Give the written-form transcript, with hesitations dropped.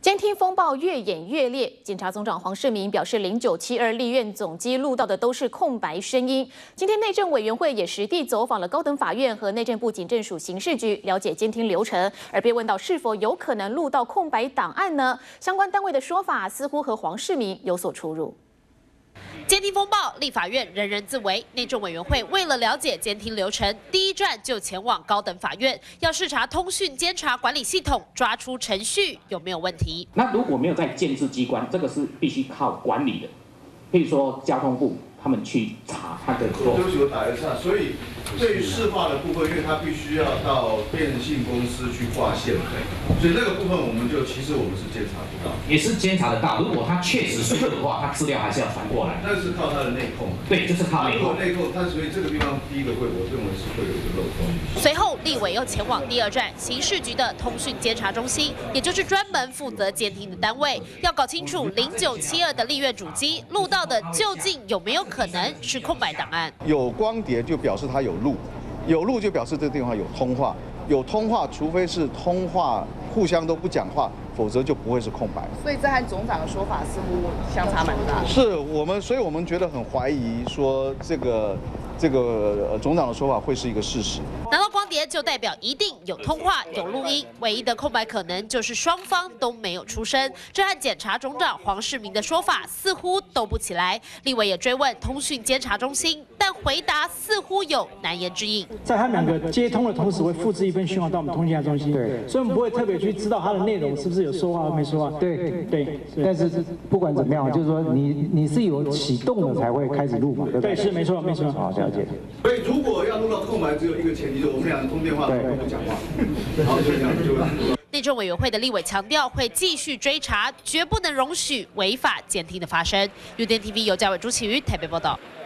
监听风暴越演越烈，检察总长黄世明表示，0972立院总机录到的都是空白声音。今天内政委员会也实地走访了高等法院和内政部警政署刑事局，了解监听流程。而被问到是否有可能录到空白档案呢？相关单位的说法似乎和黄世明有所出入。 监听风暴，立法院人人自危。内政委员会为了了解监听流程，第一站就前往高等法院，要视察通讯监察管理系统，抓出程序有没有问题。 那如果没有在建制机关，这个是必须靠管理的，譬如说交通部他们去查他的。 对不起，我打一下。所以对于市话的部分，因为它必须要到电信公司去划线费，所以那个部分我们其实我们是监察不到， 也是监察得到。如果他确实是的话，他资料还是要传过来。 那是靠他的内控。 对，就是靠内控。 内控，所以这个地方第一个我认为是会有一个漏洞。 随后，立委又前往第二站刑事局的通讯监察中心，也就是专门负责监听的单位，要搞清楚0972的立院主机录到的究竟有没有可能是空白档案。 有光碟就表示它有录，有录就表示这个地方有通话，有通话，除非是通话互相都不讲话，否则就不会是空白。所以这和总长的说法似乎相差蛮大。是我们，所以我们觉得很怀疑说这个总长的说法会是一个事实。 拿到光碟就代表一定有通话、有录音，唯一的空白可能就是双方都没有出声。这和检察总长黄世明的说法似乎斗不起来。立委也追问通讯监察中心，但回答似乎有难言之隐。 在他们两个接通的同时，会复制一份讯号到我们通讯监察中心，对，所以我们不会特别去知道它的内容是不是有说话或没说话。对，但是不管怎么样，就是说你是有启动了才会开始录嘛，对不对？对，是没错。好，了解。 所以如果要录到空白，只有一个前提，就是我们俩通电话都不讲话，然后就这样就。 内政委员会的立委强调，会继续追查，绝不能容许违法监听的发生。UDN TV 由嘉伟、朱启瑜台北报道。